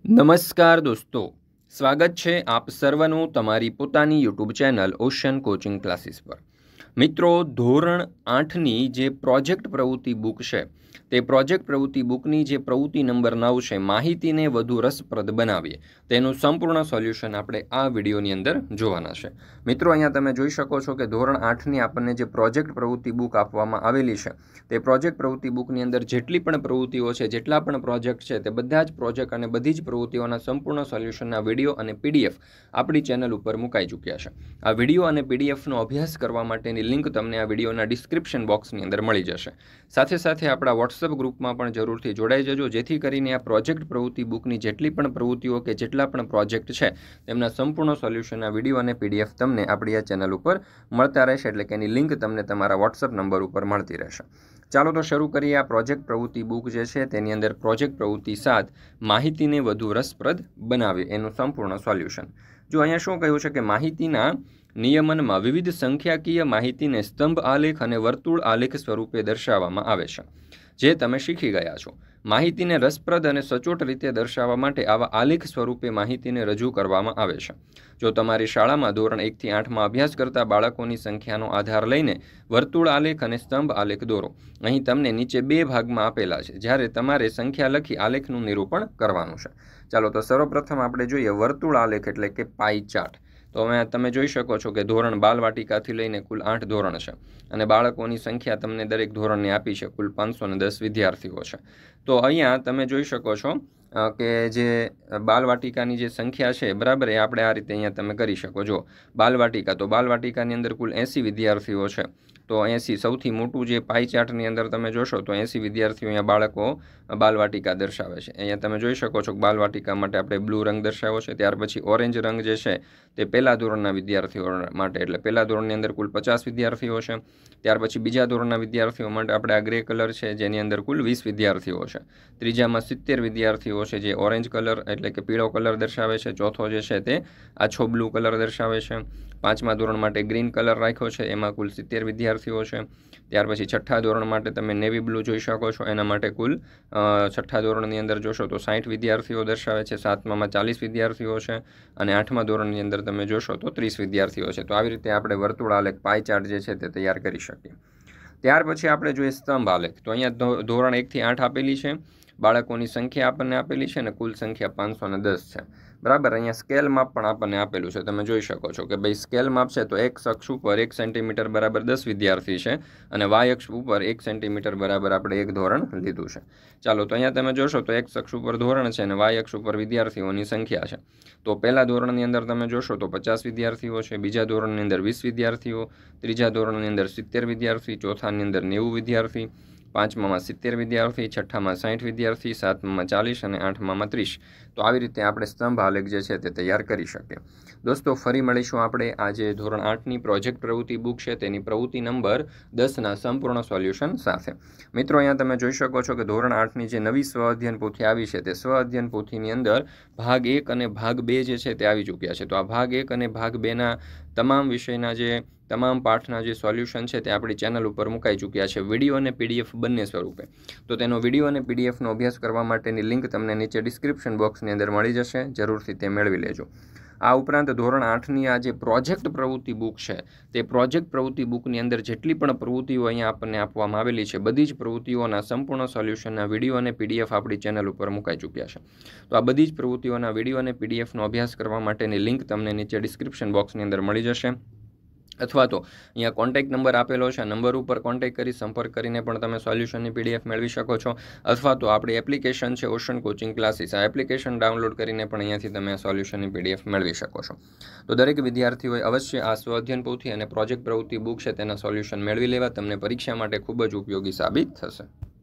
નમસ્કાર દોસ્તો, સ્વાગત છે આપ સર્વનું તમારી પોતાની YouTube channel ocean coaching classes પર। મિત્રો, ધોરણ 8ની જે પ્રોજેક્ટ પ્રવૃત્તિ બુક છે તે પ્રોજેક્ટ પ્રવૃત્તિ બુકની જે પ્રવૃત્તિ નંબર 9 છે, માહિતીને વધુ રસપ્રદ બનાવીએ, તેનું સંપૂર્ણ સોલ્યુશન આપણે આ વિડીયોની અંદર જોવાના છે। મિત્રો, અહીંયા તમે જોઈ શકો છો કે ધોરણ 8ની આપણને જે પ્રોજેક્ટ પ્રવૃત્તિ બુક આપવામાં આવેલી છે તે પ્રોજેક્ટ પ્રવૃત્તિ બુકની અંદર જેટલી પણ પ્રવૃત્તિઓ છે, જેટલા પણ પ્રોજેક્ટ છે, તે બધા જ પ્રોજેક્ટ અને બધી જ પ્રવૃત્તિઓના સંપૂર્ણ સોલ્યુશનના વિડીયો અને પીડીએફ આપણી ચેનલ ઉપર મુકાઈ ચૂક્યા છે। આ વિડીયો અને પીડીએફનો અભ્યાસ કરવા માટેની લિંક તમને આ વિડીયોના ડિસ્ક્રિપ્શન બોક્સની અંદર મળી જશે। સાથે સાથે આપણા વોટ્સઅપ ગ્રુપમાં પણ જરૂરથી જોડાઈ જજો, જેથી કરીને આ પ્રોજેક્ટ પ્રવૃત્તિ બુકની જેટલી પણ પ્રવૃત્તિઓ કે જેટલા પણ પ્રોજેક્ટ છે તેમના સંપૂર્ણ સોલ્યુશનના વિડીયો અને પીડીએફ તમને આપણી આ ચેનલ ઉપર મળતા રહેશે, એટલે કે એની લિંક તમને તમારા વોટ્સઅપ નંબર ઉપર મળતી રહેશે। ચાલો તો શરૂ કરીએ। આ પ્રોજેક્ટ પ્રવૃત્તિ બુક જે છે તેની અંદર પ્રોજેક્ટ પ્રવૃત્તિ 7 માહિતીને વધુ રસપ્રદ બનાવે એનું સંપૂર્ણ સોલ્યુશન। જો અહીંયા શું કહ્યું છે કે માહિતીના નિયમનમાં વિવિધ સંખ્યાકીય માહિતીને સ્તંભ આલેખ અને વર્તુળ આલેખ સ્વરૂપે દર્શાવવામાં આવે છે, જે તમે શીખી ગયા છો। માહિતીને રસપ્રદ અને સચોટ રીતે દર્શાવવા માટે આવા આલેખ સ્વરૂપે માહિતીને રજૂ કરવામાં આવે છે। જો તમારી શાળામાં ધોરણ 1 થી 8માં અભ્યાસ કરતા બાળકોની સંખ્યાનો આધાર લઈને વર્તુળ આલેખ અને સ્તંભ આલેખ દોરો। અહીં તમને નીચે 2 ભાગમાં આપેલા છે, જ્યારે તમારે સંખ્યા લખી આલેખનું નિરૂપણ કરવાનું છે। ચાલો તો સર્વપ્રથમ આપણે જોઈએ વર્તુળ આલેખ એટલે કે પાઈ ચાર્ટ। તો હવે તમે જોઈ શકો છો કે ધોરણ બાલવાટિકાથી લઈને કુલ 8 ધોરણ છે અને બાળકોની સંખ્યા તમને દરેક ધોરણની આપી છે, કુલ 510 વિદ્યાર્થીઓ છે। તો અહીંયા તમે જોઈ શકો છો કે જે બાલવાટિકાની જે સંખ્યા છે, બરાબર, એ આપણે આ રીતે અહીંયા તમે કરી શકો। જો બાલવાટિકા, તો બાલવાટિકાની અંદર કુલ 80 વિદ્યાર્થીઓ છે, તો 80 સૌથી મોટું જે પાઈ ચાર્ટની અંદર તમે જોશો તો 80 વિદ્યાર્થીઓ અહીંયા બાળકો બાલવાટિકા દર્શાવે છે। અહીંયા તમે જોઈ શકો છો કે બાલવાટિકા માટે આપણે બ્લુ રંગ દર્શાવ્યો છે, ત્યાર પછી ઓરેન્જ રંગ જે છે તે પહેલા ધોરણના વિદ્યાર્થીઓ માટે, એટલે પહેલા ધોરણની અંદર કુલ 50 વિદ્યાર્થીઓ છે। ત્યાર પછી બીજા ધોરણના વિદ્યાર્થીઓ માટે આપણે આ ગ્રે કલર છે, જેની અંદર કુલ 20 વિદ્યાર્થીઓ છે। ત્રીજામાં 70 વિદ્યાર્થીઓ છે, જે ઓરેન્જ કલર એટલે કે પીળો કલર દર્શાવે છે। ચોથો જે છે તે આછો બ્લુ કલર દર્શાવે છે। પાંચમા ધોરણ માટે ગ્રીન કલર રાખ્યો છે, એમાં કુલ 70 વિદ્યાર્થીઓ છે। ત્યાર પછી છઠ્ઠા ધોરણ માટે તમે નેવી બ્લુ જોઈ શકો છો, એના માટે કુલ છઠ્ઠા ધોરણની અંદર જોશો તો 60 વિદ્યાર્થીઓ દર્શાવે છે। સાતમામાં 40 વિદ્યાર્થીઓ છે અને આઠમા ધોરણની અંદર તમે જોશો તો 30 વિદ્યાર્થીઓ છે। તો આવી રીતે આપણે વર્તુળ આલેખ પાઈ ચાર્ટ જે છે તે તૈયાર કરી શકીએ। ત્યાર પછી આપણે જોઈએ સ્તંભ આલેખ। તો અહીંયા ધોરણ 1 થી 8 આપેલી છે, બાળકોની સંખ્યા આપણને આપેલી છે અને કુલ સંખ્યા 510 છે, બરાબર। અહીંયા સ્કેલ માપ પણ આપણને આપેલું છે, તમે જોઈ શકો છો કે ભાઈ સ્કેલ માપ છે તો એક્સ અક્ષ ઉપર 1 સેન્ટીમીટર બરાબર 10 વિદ્યાર્થી છે અને વાય અક્ષ ઉપર 1 સેન્ટીમીટર બરાબર આપણે એક ધોરણ લીધું છે। ચાલો તો અહીંયા તમે જોશો તો એક્સ અક્ષ ઉપર ધોરણ છે અને વાય અક્ષ ઉપર વિદ્યાર્થીઓની સંખ્યા છે। તો પહેલા ધોરણની અંદર તમે જોશો તો 50 વિદ્યાર્થીઓ છે, બીજા ધોરણની અંદર 20 વિદ્યાર્થીઓ, ત્રીજા ધોરણની અંદર 70 વિદ્યાર્થી, ચોથાની અંદર 90 વિદ્યાર્થી, પાંચમામાં 70 વિદ્યાર્થી, છઠ્ઠામાં 60 વિદ્યાર્થી, સાતમામાં 40 અને આઠમામાં 30। તો આવી રીતે આપણે સ્તંભ આલેખ જે છે તે તૈયાર કરી શકીએ। દોસ્તો, ફરી મળીશું આપણે આજે ધોરણ 8ની પ્રોજેક્ટ પ્રવૃત્તિ બુક છે તેની પ્રવૃત્તિ નંબર 10ના સંપૂર્ણ સોલ્યુશન સાથે। મિત્રો, અહીંયા તમે જોઈ શકો છો કે ધોરણ 8ની જે નવી સ્વ અધ્યયન પોથી આવી છે તે સ્વ અધ્યયન પોથીની અંદર ભાગ 1 અને ભાગ 2 જે છે તે આવી ચૂક્યા છે। તો આ ભાગ 1 અને ભાગ 2ના તમામ વિષયના જે તમામ પાઠના જે સોલ્યુશન છે તે આપણી ચેનલ ઉપર મુકાઈ ચૂક્યા છે, વિડીયો અને પીડીએફ બંને સ્વરૂપે। તો તેનો વિડીયો અને પીડીએફનો અભ્યાસ કરવા માટેની લિંક તમને નીચે ડિસ્ક્રિપ્શન બોક્સની અંદર મળી જશે, જરૂરથી તે મેળવી લેજો। આ ઉપરાંત ધોરણ 8ની આ જે પ્રોજેક્ટ પ્રવૃત્તિ બુક છે તે પ્રોજેક્ટ પ્રવૃત્તિ બુકની અંદર જેટલી પણ પ્રવૃત્તિઓ અહીંયા આપણને આપવામાં આવેલી છે, બધી જ પ્રવૃત્તિઓના સંપૂર્ણ સોલ્યુશનના વિડીયો અને પીડીએફ આપણી ચેનલ ઉપર મુકાઈ ચૂક્યા છે। તો આ બધી જ પ્રવૃત્તિઓના વિડીયો અને પીડીએફનો અભ્યાસ કરવા માટેની લિંક તમને નીચે ડિસ્ક્રિપ્શન બોક્સની અંદર મળી જશે, અથવા તો અહીંયા કોન્ટેક્ટ નંબર આપેલો છે, નંબર ઉપર કોન્ટેક્ટ કરી સંપર્ક કરીને પણ તમે સોલ્યુશનની પીડીએફ મેળવી શકો છો, અથવા તો આપણી એપ્લિકેશન છે ઓશન કોચિંગ ક્લાસીસ, આ એપ્લિકેશન ડાઉનલોડ કરીને પણ અહીંયાથી તમે આ સોલ્યુશનની પીડીએફ મેળવી શકો છો। તો દરેક વિદ્યાર્થીઓએ અવશ્ય આ સ્વ અધ્યયન પોથી અને પ્રોજેક્ટ પ્રવૃત્તિ બુક છે તેના સોલ્યુશન મેળવી લેવા, તમને પરીક્ષા માટે ખૂબ જ ઉપયોગી સાબિત થશે।